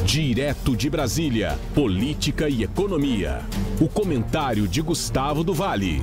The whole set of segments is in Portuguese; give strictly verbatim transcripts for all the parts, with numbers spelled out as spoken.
Direto de Brasília, política e economia. O comentário de Gustavo do Vale.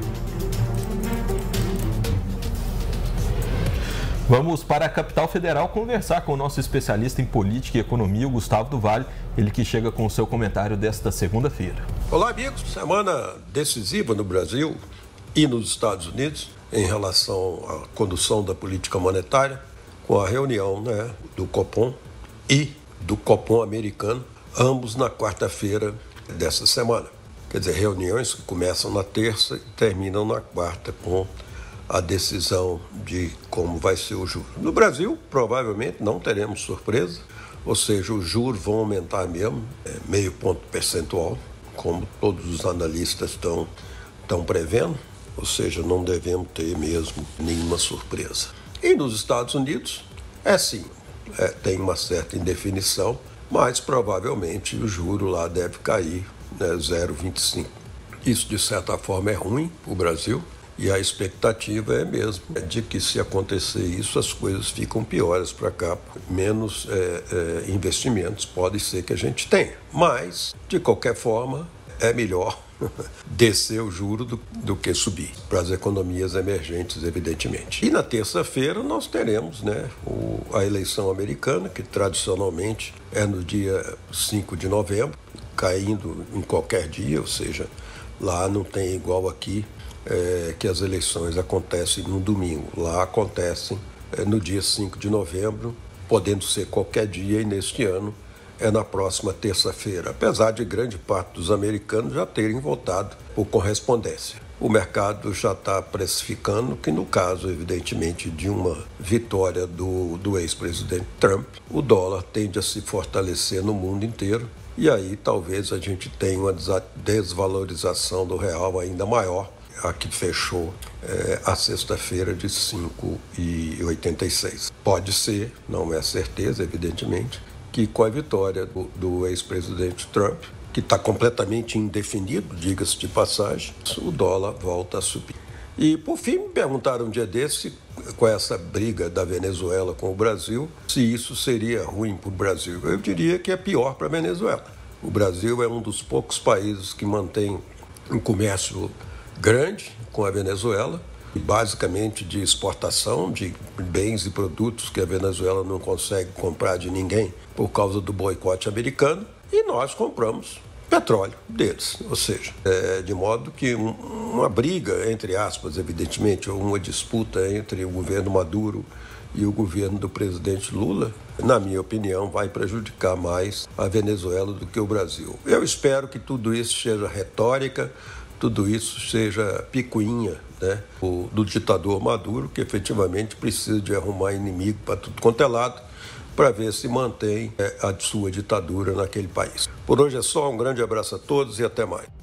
Vamos para a capital federal conversar com o nosso especialista em política e economia, o Gustavo do Vale, ele que chega com o seu comentário desta segunda-feira. Olá, amigos. Semana decisiva no Brasil e nos Estados Unidos em relação à condução da política monetária, com a reunião, né, do Copom e do Copom americano, ambos na quarta-feira dessa semana. Quer dizer, reuniões que começam na terça e terminam na quarta com a decisão de como vai ser o juro. No Brasil, provavelmente não teremos surpresa, ou seja, os juros vão aumentar mesmo, é, meio ponto percentual, como todos os analistas estão, estão prevendo, ou seja, não devemos ter mesmo nenhuma surpresa. E nos Estados Unidos, é sim, é, tem uma certa indefinição, mas provavelmente o juro lá deve cair, né, zero vírgula vinte e cinco. Isso, de certa forma, é ruim para o Brasil. E a expectativa é mesmo de que, se acontecer isso, as coisas ficam piores para cá, menos é, é, investimentos pode ser que a gente tenha. Mas, de qualquer forma, é melhor descer o juro do, do que subir, para as economias emergentes, evidentemente. E na terça-feira nós teremos, né, o, a eleição americana, que tradicionalmente é no dia cinco de novembro, caindo em qualquer dia, ou seja, lá não tem igual aqui, É, que as eleições acontecem no domingo. Lá acontecem é, no dia cinco de novembro, podendo ser qualquer dia, e neste ano é na próxima terça-feira, apesar de grande parte dos americanos já terem votado por correspondência. O mercado já está precificando que, no caso, evidentemente, de uma vitória do, do ex-presidente Trump, o dólar tende a se fortalecer no mundo inteiro, e aí talvez a gente tenha uma desvalorização do real ainda maior, a que fechou é, a sexta-feira de cinco vírgula oitenta e seis. Pode ser, não é certeza, evidentemente, que com a vitória do, do ex-presidente Trump, que está completamente indefinido, diga-se de passagem, o dólar volta a subir. E, por fim, me perguntaram um dia desse, com essa briga da Venezuela com o Brasil, se isso seria ruim para o Brasil. Eu diria que é pior para a Venezuela. O Brasil é um dos poucos países que mantém um comércio grande com a Venezuela, basicamente de exportação de bens e produtos que a Venezuela não consegue comprar de ninguém por causa do boicote americano, e nós compramos petróleo deles, ou seja, é, de modo que um, uma briga, entre aspas, evidentemente, ou uma disputa entre o governo Maduro e o governo do presidente Lula, na minha opinião, vai prejudicar mais a Venezuela do que o Brasil. Eu espero que tudo isso seja retórica, tudo isso seja picuinha, né, do ditador Maduro, que efetivamente precisa de arrumar inimigo para tudo quanto é lado, para ver se mantém é, a sua ditadura naquele país. Por hoje é só, um grande abraço a todos e até mais.